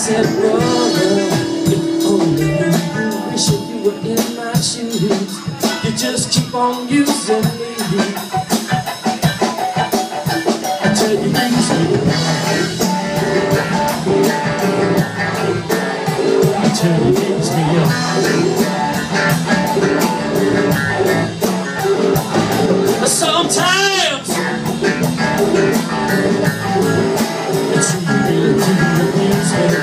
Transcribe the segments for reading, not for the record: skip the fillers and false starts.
said, brother, if only you wish you were in my shoes, you just keep on using me. I tell you, use me. I tell you, use me. Sometimes it's really easy.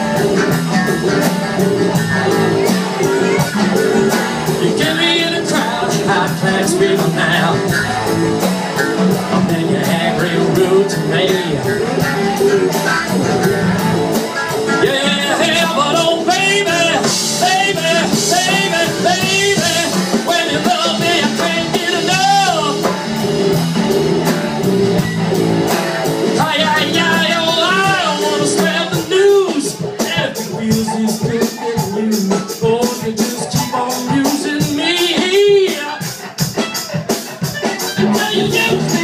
You get me in a crowd, high class people now, and then you act real rude to me. Yeah, but oh baby, baby, baby, baby, when you love me I can't get enough. I don't wanna spread the news. Every music's good in you. Oh, you just keep on using me. Until you use me.